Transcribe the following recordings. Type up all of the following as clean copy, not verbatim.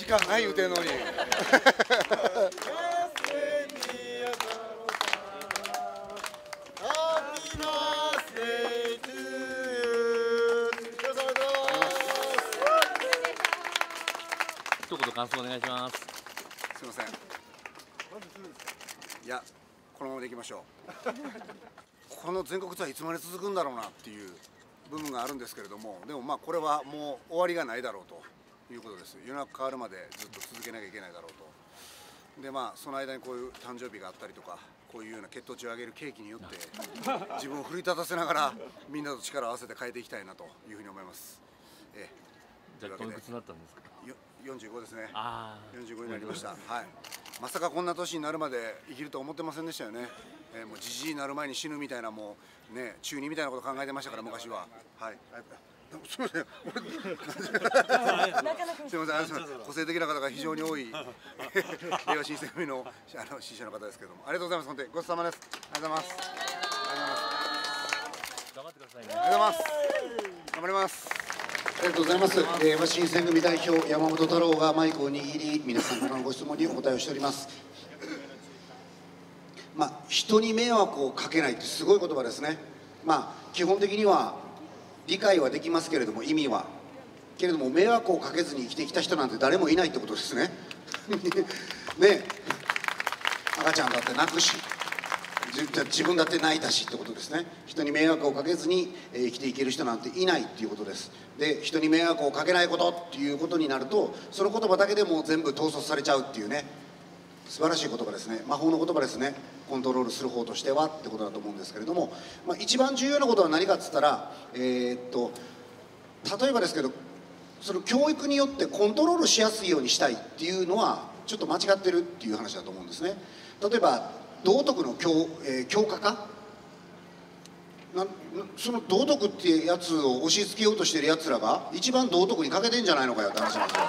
時間ない言うてんのに。 一言感想お願いします。 すみません。いや、このままでいきましょう。この全国ツアーいつまで続くんだろうなっていう部分があるんですけれども、でもまあこれはもう終わりがないだろうということです。世の中変わるまでずっと続けなきゃいけないだろうと。でまあその間にこういう誕生日があったりとか、こういうような血糖値を上げるケーキによって自分を奮い立たせながらみんなと力を合わせて変えていきたいなというふうに思います。 じゃあおいくつになったんですか ？45ですね。45になりました。はい。まさかこんな年になるまで生きると思ってませんでしたよね。もうじじいになる前に死ぬみたいな、もうね、中二みたいなこと考えてましたから昔は。はい。すみません。すみません。個性的な方が非常に多い令和新選組の支持者の方ですけれども、ありがとうございます。本当にごちそうさまです。ありがとうございます。 頑張ってくださいね。 ありがとうございます。頑張ります。ありがとうございます。令和新選組代表山本太郎がマイクを握り、皆さんからのご質問にお答えをしております。人に迷惑をかけないってすごい言葉ですね。基本的には理解はできますけれども、意味はけれども迷惑をかけずに生きてきた人なんて誰もいないってことですね。ね、赤ちゃんだって泣くし、自分だって泣いたしってことですね。人に迷惑をかけずに生きていける人なんていないっていうことです。で、人に迷惑をかけないことっていうことになると、その言葉だけでもう全部統率されちゃうっていうね、素晴らしい言葉ですね。魔法の言葉ですね。コントロールする方としてはってことだと思うんですけれども、一番重要なことは何かっつったら、例えばですけど、その教育によってコントロールしやすいようにしたいっていうのはちょっと間違ってるっていう話だと思うんですね。例えば道徳の強化化、その道徳ってやつを押し付けようとしてるやつらが一番道徳に欠けてんじゃないのかよって話なんですよ。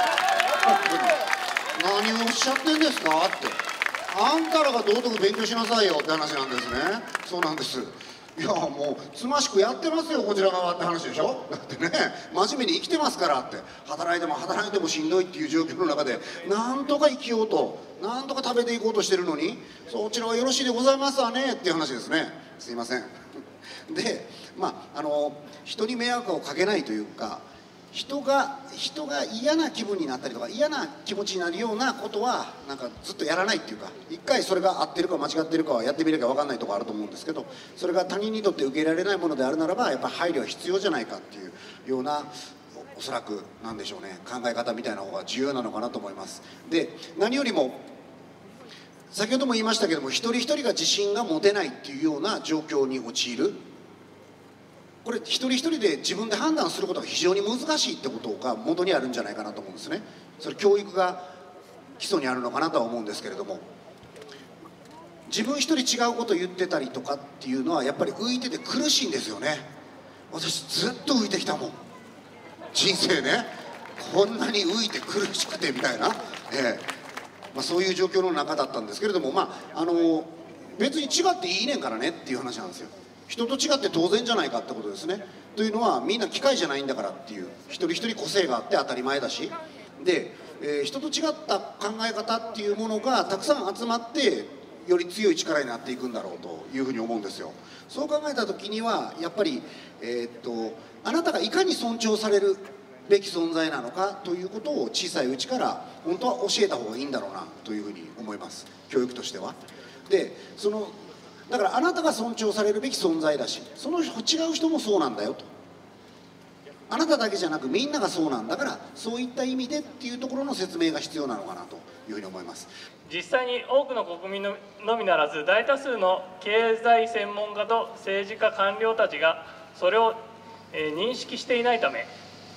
何をおっしゃってんですかって、あんたらが道徳勉強しなさいよって話なんですね。そうなんです。いやもうつましくやってますよこちら側って話でしょ。だってね、真面目に生きてますからって、働いてもしんどいっていう状況の中でなんとか生きようと、なんとか食べていこうとしてるのに、そちらはよろしいでございますわねっていう話ですね。すいません。で人に迷惑をかけないというか、人が嫌な気分になったりとか嫌な気持ちになるようなことはなんかずっとやらないっていうか、一回それが合ってるか間違ってるかはやってみなきゃ分かんないところあると思うんですけど、それが他人にとって受け入れられないものであるならばやっぱり配慮は必要じゃないかっていうような、おそらくなんでしょうね、考え方みたいな方が重要なのかなと思います。で、何よりも先ほども言いましたけども、一人一人が自信が持てないっていうような状況に陥る、これ一人一人で自分で判断することが非常に難しいってことが元にあるんじゃないかなと思うんですね。それ教育が基礎にあるのかなとは思うんですけれども、自分一人違うことを言ってたりとかっていうのはやっぱり浮いてて苦しいんですよね。私ずっと浮いてきたもん、人生ね。こんなに浮いて苦しくてみたいな、そういう状況の中だったんですけれども、別に違っていいねんからねっていう話なんですよ。人と違って当然じゃないかってことですね。というのはみんな機械じゃないんだからっていう、一人一人個性があって当たり前だし、で、人と違った考え方っていうものがたくさん集まってより強い力になっていくんだろうというふうに思うんですよ。そう考えた時にはやっぱり、あなたがいかに尊重されるべき存在なのかということを小さいうちから本当は教えた方がいいんだろうなというふうに思います、教育としては。で、だからあなたが尊重されるべき存在だし、その違う人もそうなんだよと、あなただけじゃなくみんながそうなんだから、そういった意味でっていうところの説明が必要なのかなというふうに思います。 実際に多くの国民のみならず大多数の経済専門家と政治家官僚たちがそれを認識していないため、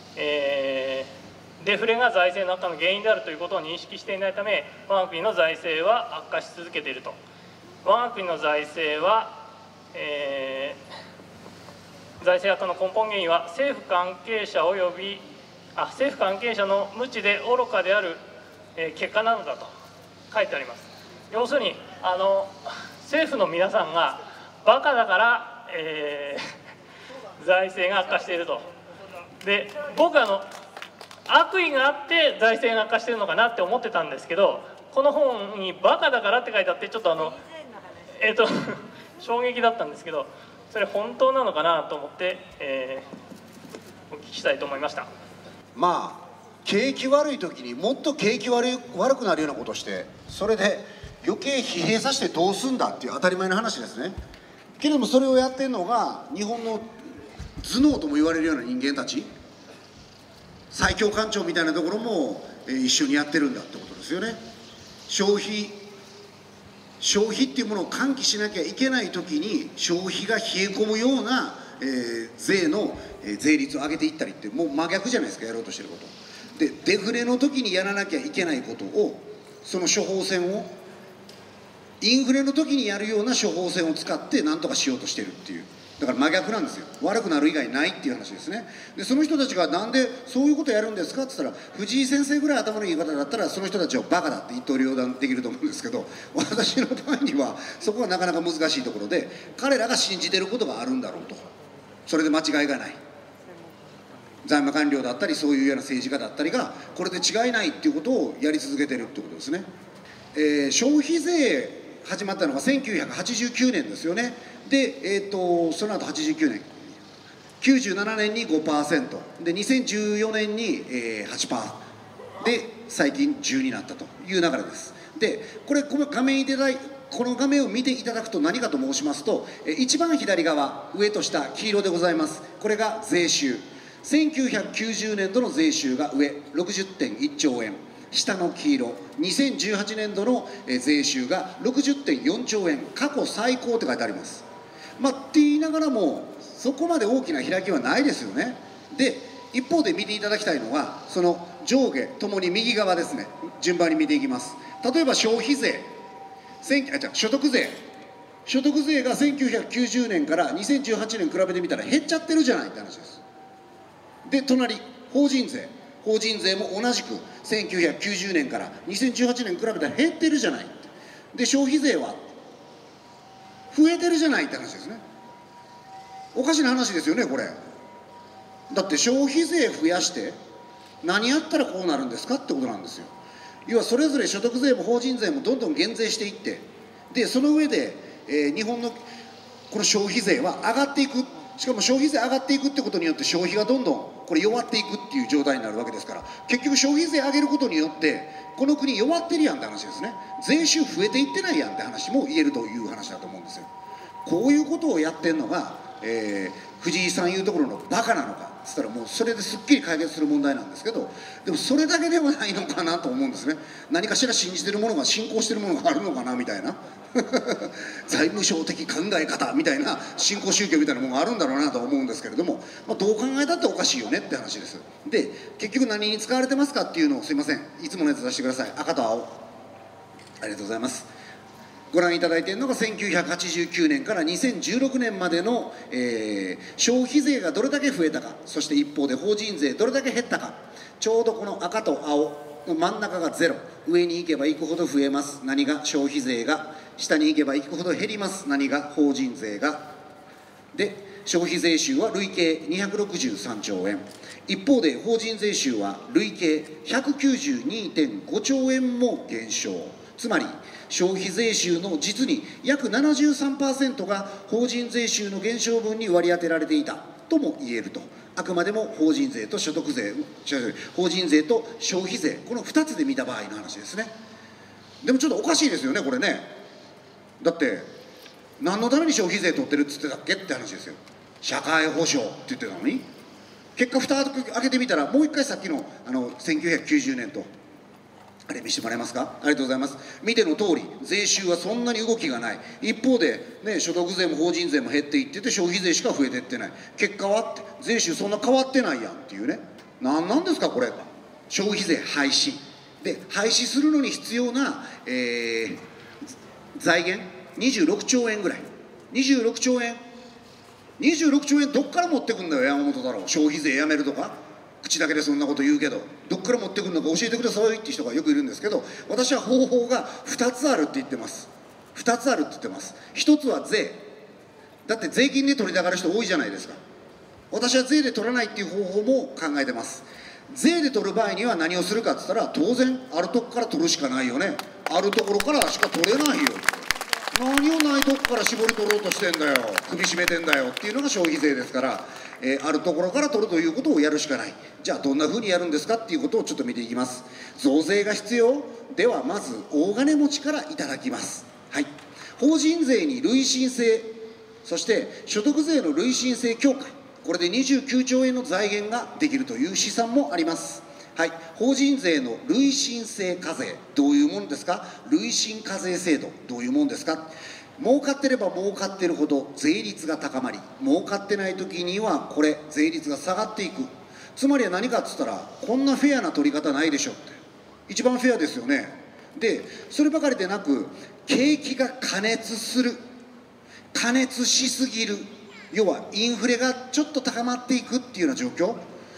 デフレが財政の悪化の原因であるということを認識していないため、我が国の財政は悪化し続けていると。我が国の財政は、財政悪化の根本原因は政府関係者の無知で愚かである、結果なのだと書いてあります。要するに政府の皆さんがバカだから、財政が悪化していると。で、僕あ悪意があって財政が悪化してるのかなって思ってたんですけど、この本に「バカだから」って書いてあって、ちょっと衝撃だったんですけど、それ本当なのかなと思って、お聞きしたいと思いました。 まあ景気悪い時にもっと景気悪くなるようなことして、それで余計疲弊させてどうすんだっていう当たり前の話ですね。けれどもそれをやってるのが日本の頭脳とも言われるような人間たち、最強官庁みたいなところも一緒にやってるんだってことですよね。消費っていうものを喚起しなきゃいけない時に消費が冷え込むような、税の税率を上げていったりって、もう真逆じゃないですか、やろうとしてること。でデフレの時にやらなきゃいけないことを、その処方箋をインフレの時にやるような処方箋を使って何とかしようとしてるっていう、だから真逆なんですよ。悪くなる以外ないっていう話ですね。でその人たちがなんでそういうことやるんですかって言ったら、藤井先生ぐらい頭のいい方だったらその人たちをバカだって一刀両断できると思うんですけど、私の場合にはそこはなかなか難しいところで、彼らが信じてることがあるんだろうと、それで間違いがない、財務官僚だったりそういうような政治家だったりがこれで違いないっていうことをやり続けてるってことですね。消費税始まったのが1989年ですよね。で、その後89年97年に 5% で2014年に 8% で最近10になったという流れです。でこの画面を見ていただくと何かと申しますと、一番左側上と下黄色でございます。これが税収、1990年度の税収が上 60.1 兆円、下の黄色2018年度の税収が 60.4 兆円、過去最高って書いてあります。って言いながらもそこまで大きな開きはないですよね。で一方で見ていただきたいのはその上下ともに右側ですね。順番に見ていきます。例えば消費税、所得税が1990年から2018年比べてみたら減っちゃってるじゃないって話です。で隣法人税も同じく1990年から2018年比べたら減ってるじゃない。で消費税は増えてるじゃないって話ですね。おかしな話ですよねこれ。だって消費税増やして何やったらこうなるんですかってことなんですよ。要はそれぞれ所得税も法人税もどんどん減税していって、でその上で、日本のこの消費税は上がっていく。しかも消費税上がっていくってことによって消費がどんどんこれ弱っていくっていう状態になるわけですから、結局消費税上げることによってこの国弱ってるやんって話ですね。税収増えていってないやんって話も言えるという話だと思うんですよ。こういうことをやってるのが、藤井さんいうところのバカなのかっつったらもうそれですっきり解決する問題なんですけど、でもそれだけではないのかなと思うんですね。何かしら信じてるものが信仰してるものがあるのかなみたいな財務省的考え方みたいな新興宗教みたいなものがあるんだろうなと思うんですけれども、どう考えたっておかしいよねって話です。で結局何に使われてますかっていうのを、すいませんいつものやつ出してください。赤と青、ありがとうございます。ご覧いただいているのが1989年から2016年までの、消費税がどれだけ増えたか、そして一方で法人税どれだけ減ったか、ちょうどこの赤と青の真ん中がゼロ、上に行けば行くほど増えます、何が消費税が、下に行けば行くほど減ります、何が法人税が。で消費税収は累計263兆円、一方で法人税収は累計 192.5 兆円も減少。つまり消費税収の実に約 73% が法人税収の減少分に割り当てられていたとも言えると。あくまでも法人税と消費税、この2つで見た場合の話ですね。でもちょっとおかしいですよねこれね。だって何のために消費税取ってるっつってたっけって話ですよ。社会保障って言ってたのに、結果蓋開けてみたらもう一回さっきの1990年とあれ見せてもらえますか。ありがとうございます。見ての通り税収はそんなに動きがない。一方で、ね、所得税も法人税も減っていってて消費税しか増えていってない。結果はって税収そんな変わってないやんっていうね。何なんですかこれ。消費税廃止で、廃止するのに必要な、財源26兆円ぐらい。26兆円どっから持ってくんだよ山本太郎。消費税やめるとか口だけでそんなこと言うけど、どっから持ってくるのか教えてくださいって人がよくいるんですけど、私は方法が2つあるって言ってます。2つあるって言ってます。1つは税。だって税金で取りたがる人多いじゃないですか。私は税で取らないっていう方法も考えてます。 税で取る場合には何をするかって言ったら、当然あるとこから取るしかないよね。あるところからしか取れないよ。何をないとこから絞り取ろうとしてんだよ、首絞めてんだよっていうのが消費税ですから、あるところから取るということをやるしかない。じゃあどんなふうにやるんですかっていうことをちょっと見ていきます。増税が必要では、まず大金持ちからいただきます。はい、法人税に累進性、そして所得税の累進性強化、これで29兆円の財源ができるという試算もあります。はい、法人税の累進性課税、どういうものですか。累進課税制度、どういうものですか。儲かってれば儲かってるほど税率が高まり、儲かってない時にはこれ税率が下がっていく。つまりは何かっつったら、こんなフェアな取り方ないでしょって、一番フェアですよね。でそればかりでなく、景気が過熱する、過熱しすぎる、要はインフレがちょっと高まっていくっていうような状況、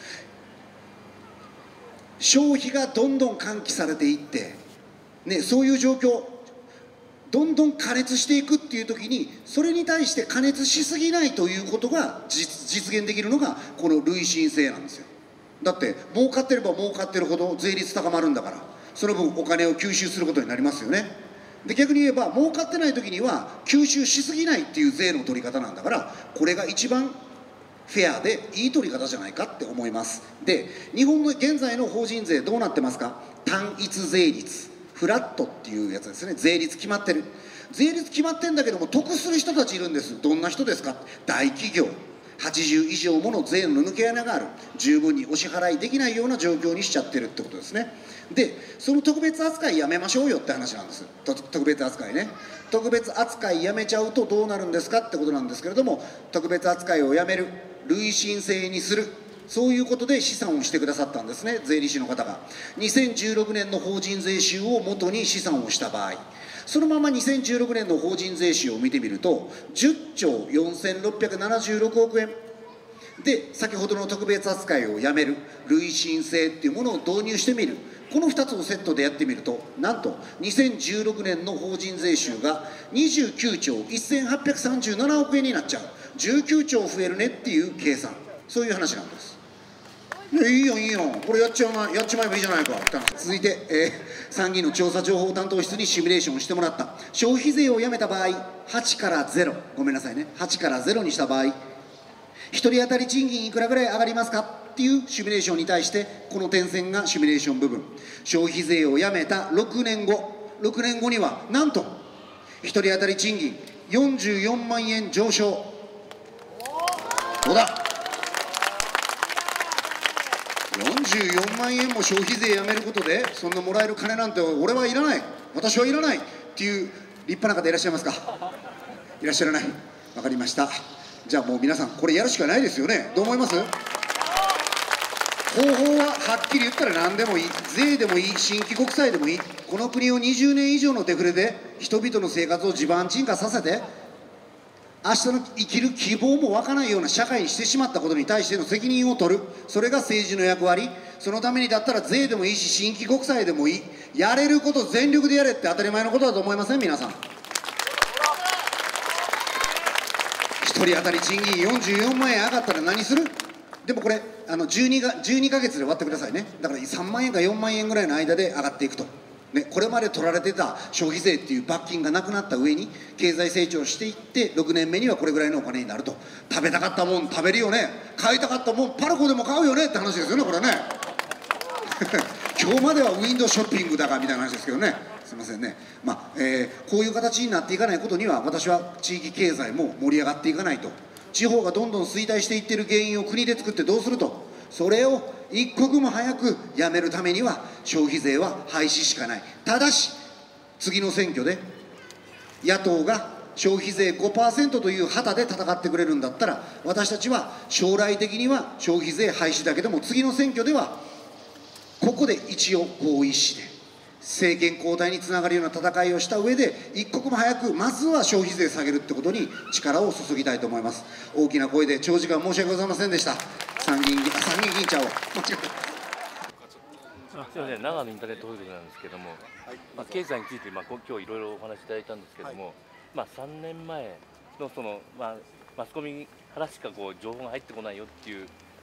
消費がどんどん喚起されていって、ね、そういう状況、どんどん過熱していくっていう時に、それに対して過熱しすぎないということが実現できるのがこの累進性なんですよ。だって儲かってれば儲かってるほど税率高まるんだから、その分お金を吸収することになりますよね。で逆に言えば儲かってない時には吸収しすぎないっていう税の取り方なんだから、これが一番フェアでいい取り方じゃないかって思います。で日本の現在の法人税どうなってますか。単一税率、フラットっていうやつですね。税率決まってる、税率決まってんだけども得する人たちいるんです。どんな人ですか。大企業、80以上もの税の抜け穴がある、十分にお支払いできないような状況にしちゃってるってことですね。でその特別扱いやめましょうよって話なんです。特別扱いね。特別扱いやめちゃうとどうなるんですかってことなんですけれども、特別扱いをやめる、累進制にする、そういうことで試算をしてくださったんですね、税理士の方が。2016年の法人税収をもとに試算をした場合、そのまま2016年の法人税収を見てみると10兆4676億円で、先ほどの特別扱いをやめる、累進性っていうものを導入してみる、この2つをセットでやってみると、なんと2016年の法人税収が29兆1837億円になっちゃう。19兆増えるねっていう計算、そういう話なんです。いやいいよいいよ、これやっちまえばいいじゃないかって話。続いて、参議院の調査情報担当室にシミュレーションをしてもらった。消費税をやめた場合、8から0、ごめんなさいね、8から0にした場合、1人当たり賃金いくらぐらい上がりますかっていうシミュレーションに対して、この点線がシミュレーション部分。消費税をやめた6年後にはなんと1人当たり賃金44万円上昇。どうだ、44万円も消費税やめることでそんなもらえる金なんて俺はいらない、私はいらないっていう立派な方いらっしゃいますか。いらっしゃらない。わかりました。じゃあもう皆さんこれやるしかないですよね。どう思います。方法ははっきり言ったら何でもいい、税でもいい、新規国債でもいい。この国を20年以上のデフレで人々の生活を地盤沈下させて、明日の生きる希望も湧かないような社会にしてしまったことに対しての責任を取る、それが政治の役割。そのためにだったら税でもいいし新規国債でもいい、やれること全力でやれって当たり前のことだと思いません皆さん。1人当たり賃金44万円上がったら何する。でもこれ12ヶ月で終わってくださいね。だから3万円か4万円ぐらいの間で上がっていくと、ね、これまで取られてた消費税っていう罰金がなくなった上に経済成長していって6年目にはこれぐらいのお金になると。食べたかったもん食べるよね、買いたかったもんパルコでも買うよねって話ですよねこれね。今日まではウィンドウショッピングだかみたいな話ですけどね、すいませんね。こういう形になっていかないことには、私は地域経済も盛り上がっていかないと。地方がどんどん衰退していっている原因を国で作ってどうすると。それを一刻も早くやめるためには消費税は廃止しかない。ただし次の選挙で野党が消費税 5% という旗で戦ってくれるんだったら、私たちは将来的には消費税廃止だけども、次の選挙ではここで一応合意して政権交代につながるような戦いをした上で、一刻も早くまずは消費税下げるってことに力を注ぎたいと思います。大きな声で長時間申し訳ございませんでした。参議院議長を間違えた。 すみません、長野インターネットホールディングなんですけども、経済について今日いろいろお話しいただいたんですけども、3年前のマスコミからしか情報が入ってこないよっていう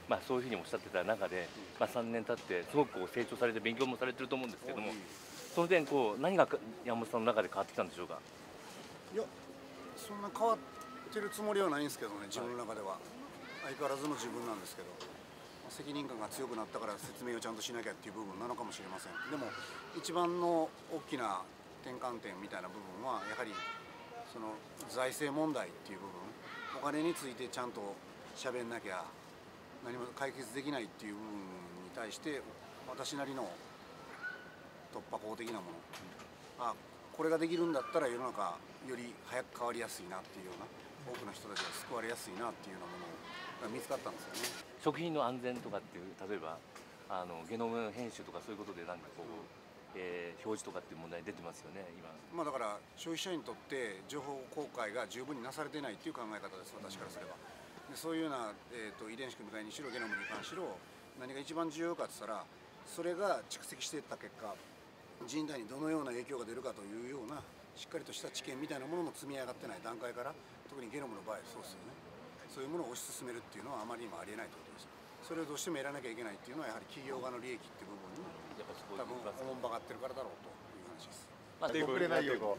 そういうふうにおっしゃってた中で、3年経ってすごく成長されて勉強もされてると思うんですけども、その点何が山本さんの中で変わってきたんでしょうか。 いや、そんな変わってるつもりはないんですけどね、自分の中では。相変わらずの自分なんですけど、責任感が強くなったから説明をちゃんとしなきゃっていう部分なのかもしれません。でも一番の大きな転換点みたいな部分はやはりその財政問題っていう部分、お金についてちゃんと喋んなきゃ何も解決できないっていう部分に対して私なりの突破口的なもの、これができるんだったら世の中より早く変わりやすいなっていうような、多くの人たちが救われやすいなっていうようなものが見つかったんですよね。 食品の安全とかっていう、例えばゲノム編集とかそういうことで表示とかっていう問題出てますよね今。 だから消費者にとって情報公開が十分になされてないっていう考え方です、私からすれば。でそういうような、遺伝子組み換えにしろゲノムに関しろ何が一番重要かって言ったら、それが蓄積していった結果人体にどのような影響が出るかというようなしっかりとした知見みたいなものも積み上がってない段階から、特にゲノムの場合そうですよね、そういうものを推し進めるっていうのはあまりにもありえないということです。それをどうしてもやらなきゃいけないっていうのはやはり企業側の利益っていう部分に多分おもんばかってるからだろうという話です。 遅れないように。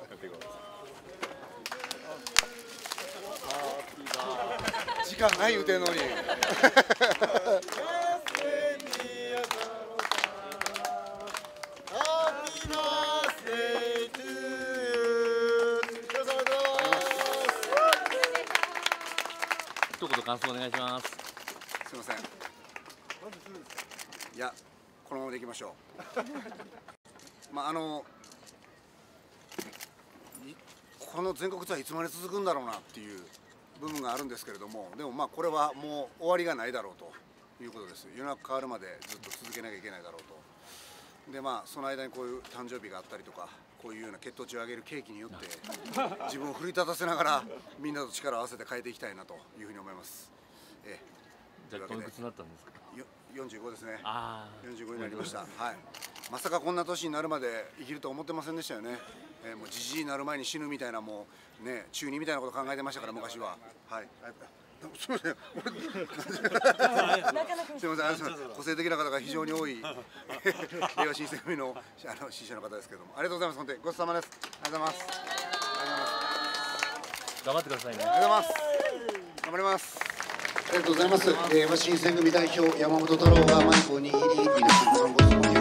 時間ない言うてんのに。 一言感想お願いします。 すみません。いや、このままでいきましょう。この全国ツアーいつまで続くんだろうなっていう部分があるんですけれども、でもこれはもう終わりがないだろうということです。世の中変わるまでずっと続けなきゃいけないだろうと。でその間にこういう誕生日があったりとか、こういうような血糖値を上げるケーキによって自分を奮い立たせながらみんなと力を合わせて変えていきたいなというふうに思います。 じゃあおいくつになったんですか ？45ですね。45になりました。はい。まさかこんな年になるまで生きると思ってませんでしたよね。もうじじいになる前に死ぬみたいな、もうね、中二みたいなこと考えてましたから昔は。はい。すみません。すみません。個性的な方が非常に多い令和新選組の支持者の方ですけども、ありがとうございます。本当にごちそうさまです。ありがとうございます。 頑張ってくださいね。 ありがとうございます。頑張ります。 ありがとうございます。新選組代表山本太郎がマイクを握り、皆さんのご質問